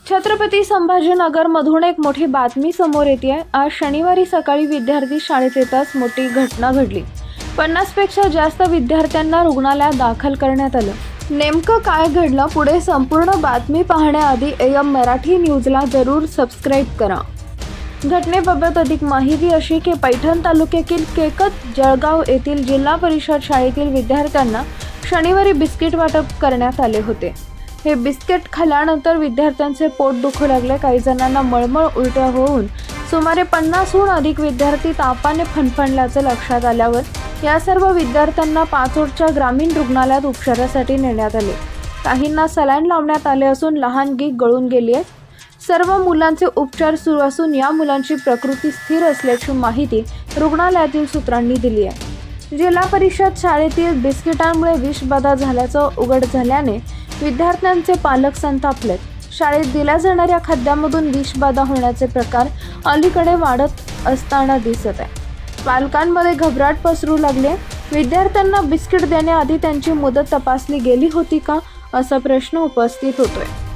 छत्रपती संभाजीनगरमधून एक मोठी बातमी समोर येते आहे। आज शनिवारी सकाळी विद्यार्थी शाळेत येताच मोठी घटना घडली। 50 पेक्षा जास्त विद्यार्थ्यांना रुग्णालयात दाखल करण्यात आलं। नेमकं काय घडलं पुढे संपूर्ण बातमी पाहण्याआधी AM मराठी न्यूजला जरूर सबस्क्राइब करा। घटनेबाबत अधिक माहिती अशी की पैठण तालुक्यातील केकत जळगाव येथील जिल्हा परिषद शाळेतील विद्यार्थ्यांना शनिवारी बिस्किट वाटप करण्यात आले होते। हे बिस्किट खाल्ल्यानंतर विद्यार्थ्यांचे पोट दुखू लागले। काही जणांना मळमळ उलट्या होऊन सुमारे 50हून अधिक विद्यार्थी तापाने फणफणल्याचे लक्षात आल्यावर या सर्व विद्यार्थ्यांना पाचोडच्या ग्रामीण रुग्णालयात उपचारासाठी नेण्यात आले। काहींना सलाईन लावण्यात आले असून लहानगी गळून गेली आहे। सर्व मुलांचे उपचार सुरू असून या मुलांची प्रकृती स्थिर असल्याची माहिती रुग्णालयातील सूत्रांनी दिली आहे। जिल्हा परिषद शाळेतील बिस्किटांमुळे विषबाधा झाल्याचं उघड झाल्याने विद्यार्थ्यांचे पालक संतापलेत। शाळेत दिल्या जाणाऱ्या खाद्यामधून विषबाधा होण्याचे प्रकार अलीकडे वाढत असताना दिसत आहे। पालकांमध्ये घबराट पसरू लागले। विद्यार्थ्यांना बिस्किट देण्याआधी त्यांची मुदत तपासली गेली होती का असा प्रश्न उपस्थित होतोय।